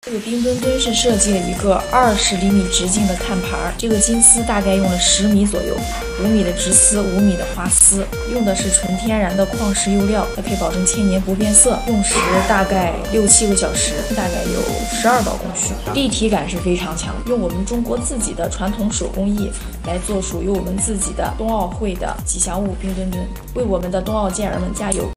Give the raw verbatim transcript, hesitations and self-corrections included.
这个冰墩墩是设计了一个二十厘米直径的看盘，这个金丝大概用了十米左右，五米的直丝，五米的花丝，用的是纯天然的矿石釉料，它可以保证千年不变色，用时大概六七个小时，大概有十二道工序，立体感是非常强，用我们中国自己的传统手工艺来做属于我们自己的冬奥会的吉祥物冰墩墩，为我们的冬奥健儿们加油！